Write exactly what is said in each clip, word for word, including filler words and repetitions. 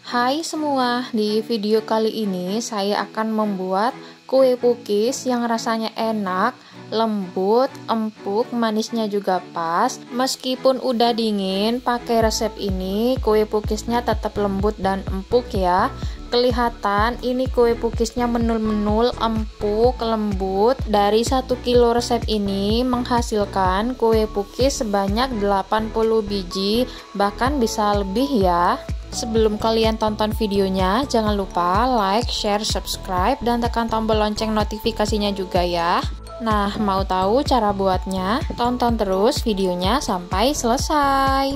Hai semua, di video kali ini saya akan membuat kue pukis yang rasanya enak, lembut, empuk, manisnya juga pas. Meskipun udah dingin, pakai resep ini kue pukisnya tetap lembut dan empuk ya. Kelihatan ini kue pukisnya menul-menul, empuk, lembut. Dari satu kilo resep ini menghasilkan kue pukis sebanyak delapan puluh biji, bahkan bisa lebih ya. Sebelum kalian tonton videonya, jangan lupa like, share, subscribe, dan tekan tombol lonceng notifikasinya juga ya. Nah, mau tahu cara buatnya? Tonton terus videonya sampai selesai.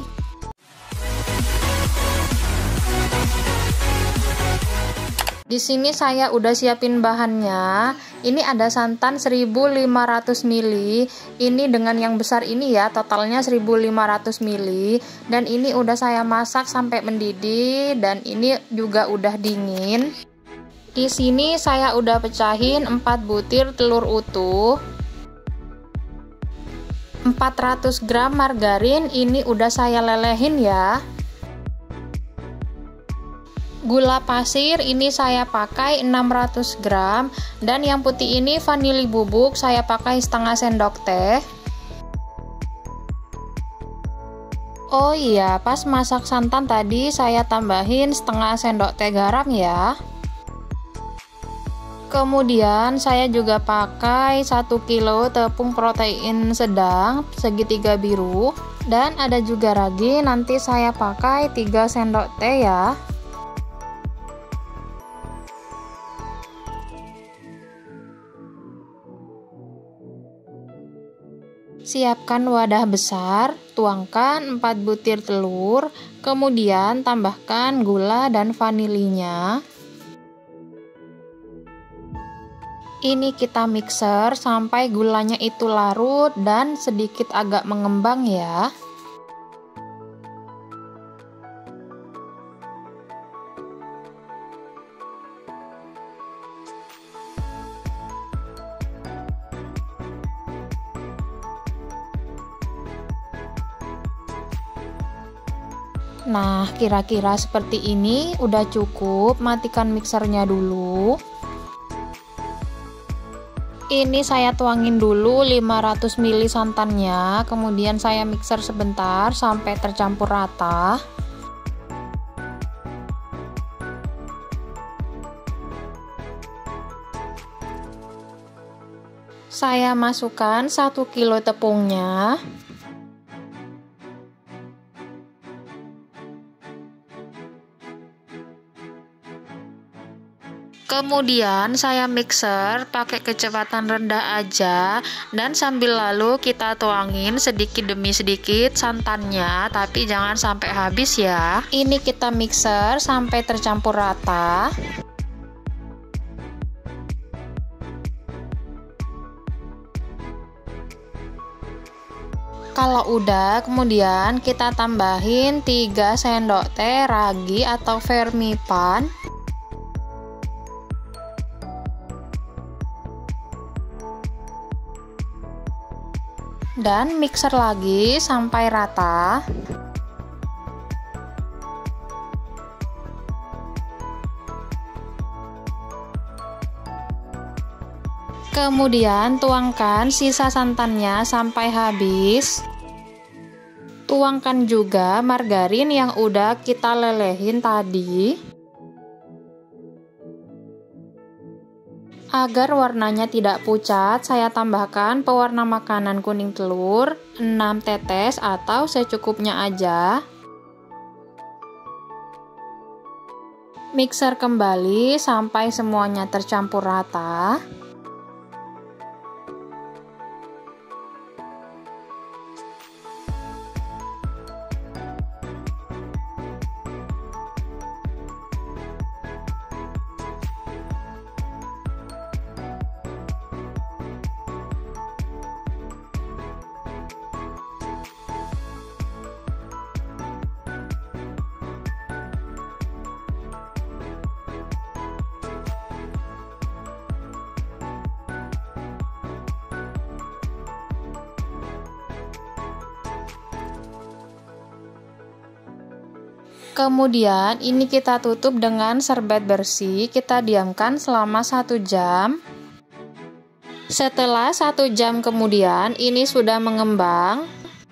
Di sini saya udah siapin bahannya. Ini ada santan seribu lima ratus mililiter. Ini dengan yang besar ini ya, totalnya seribu lima ratus mililiter. Dan ini udah saya masak sampai mendidih dan ini juga udah dingin. Di sini saya udah pecahin empat butir telur utuh. empat ratus gram margarin ini udah saya lelehin ya. Gula pasir ini saya pakai enam ratus gram, dan yang putih ini vanili bubuk saya pakai setengah sendok teh. Oh iya, pas masak santan tadi saya tambahin setengah sendok teh garam ya. Kemudian saya juga pakai satu kilo tepung protein sedang segitiga biru, dan ada juga ragi, nanti saya pakai tiga sendok teh ya. Siapkan wadah besar, tuangkan empat butir telur, kemudian tambahkan gula dan vanilinya. Ini kita mixer sampai gulanya itu larut dan sedikit agak mengembang ya. Nah, kira-kira seperti ini udah cukup. Matikan mixernya dulu. Ini saya tuangin dulu lima ratus mililiter santannya, kemudian saya mixer sebentar sampai tercampur rata. Saya masukkan satu kilo tepungnya. Kemudian saya mixer pakai kecepatan rendah aja, dan sambil lalu kita tuangin sedikit demi sedikit santannya, tapi jangan sampai habis ya. Ini kita mixer sampai tercampur rata. Kalau udah, kemudian kita tambahin tiga sendok teh ragi atau vermipan. Dan mixer lagi sampai rata. Kemudian tuangkan sisa santannya sampai habis. Tuangkan juga margarin yang udah kita lelehin tadi. Agar warnanya tidak pucat, saya tambahkan pewarna makanan kuning telur enam tetes atau secukupnya aja. Mixer kembali sampai semuanya tercampur rata. Kemudian ini kita tutup dengan serbet bersih, kita diamkan selama satu jam. Setelah satu jam kemudian ini sudah mengembang.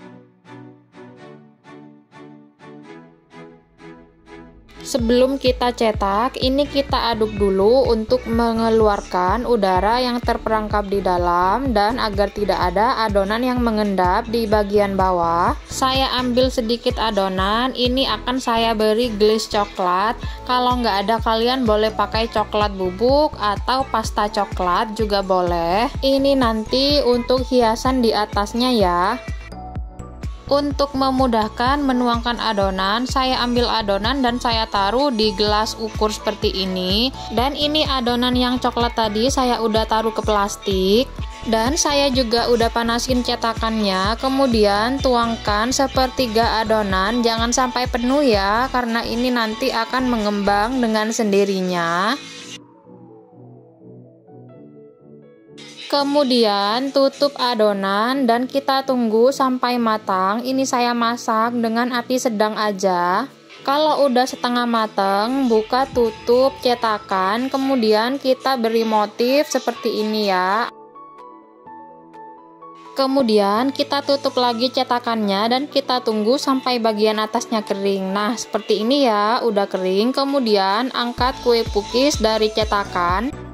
Sebelum kita cetak, ini kita aduk dulu untuk mengeluarkan udara yang terperangkap di dalam dan agar tidak ada adonan yang mengendap di bagian bawah. Saya ambil sedikit adonan, ini akan saya beri glaze coklat. Kalau nggak ada, kalian boleh pakai coklat bubuk atau pasta coklat juga boleh. Ini nanti untuk hiasan di atasnya ya. Untuk memudahkan menuangkan adonan, saya ambil adonan dan saya taruh di gelas ukur seperti ini. Dan ini adonan yang coklat tadi saya udah taruh ke plastik. Dan saya juga udah panasin cetakannya. Kemudian tuangkan sepertiga adonan, jangan sampai penuh ya, karena ini nanti akan mengembang dengan sendirinya. Kemudian tutup adonan dan kita tunggu sampai matang. Ini saya masak dengan api sedang aja. Kalau udah setengah matang, buka tutup cetakan. Kemudian kita beri motif seperti ini ya. Kemudian kita tutup lagi cetakannya dan kita tunggu sampai bagian atasnya kering. Nah, seperti ini ya, udah kering. Kemudian angkat kue pukis dari cetakan.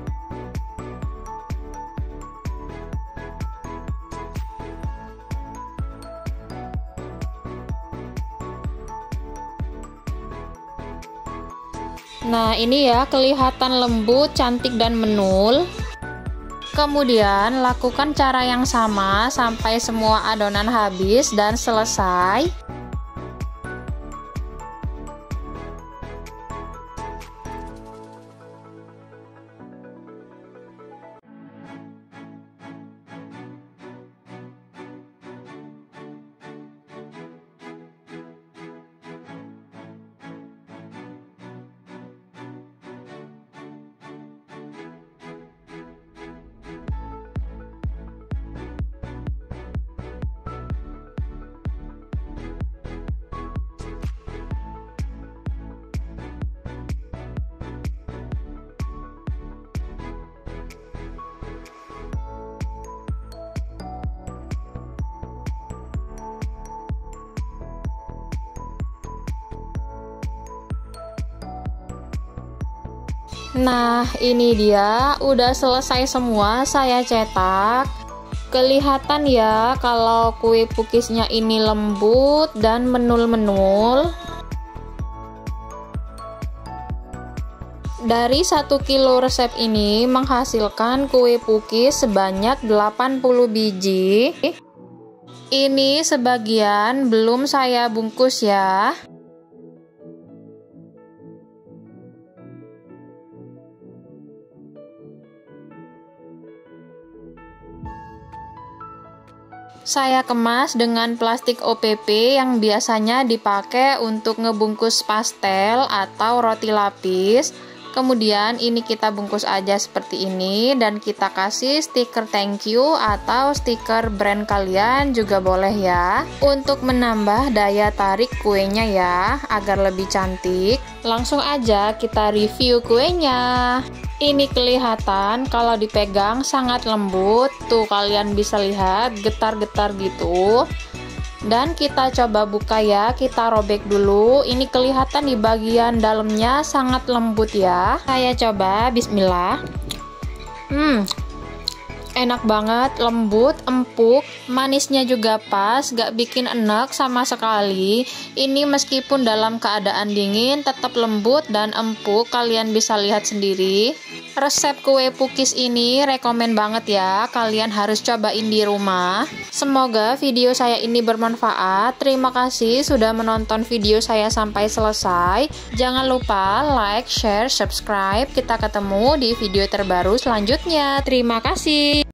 Nah, ini ya kelihatan lembut, cantik dan menul. Kemudian lakukan cara yang sama sampai semua adonan habis dan selesai. Nah, ini dia udah selesai semua saya cetak. Kelihatan ya kalau kue pukisnya ini lembut dan menul-menul. Dari satu kilo resep ini menghasilkan kue pukis sebanyak delapan puluh biji. Ini sebagian belum saya bungkus ya. Saya kemas dengan plastik O P P yang biasanya dipakai untuk ngebungkus pastel atau roti lapis. Kemudian ini kita bungkus aja seperti ini dan kita kasih stiker thank you atau stiker brand kalian juga boleh ya, untuk menambah daya tarik kuenya ya, agar lebih cantik. Langsung aja kita review kuenya. Ini kelihatan kalau dipegang sangat lembut, tuh kalian bisa lihat getar-getar gitu. Dan kita coba buka ya, kita robek dulu. Ini kelihatan di bagian dalamnya sangat lembut ya. Saya coba, bismillah. Hmm, enak banget, lembut, empuk, manisnya juga pas, gak bikin enek sama sekali. Ini meskipun dalam keadaan dingin tetap lembut dan empuk, kalian bisa lihat sendiri. Resep kue pukis ini rekomen banget ya, kalian harus cobain di rumah. Semoga video saya ini bermanfaat. Terima kasih sudah menonton video saya sampai selesai. Jangan lupa like, share, subscribe. Kita ketemu di video terbaru selanjutnya. Terima kasih.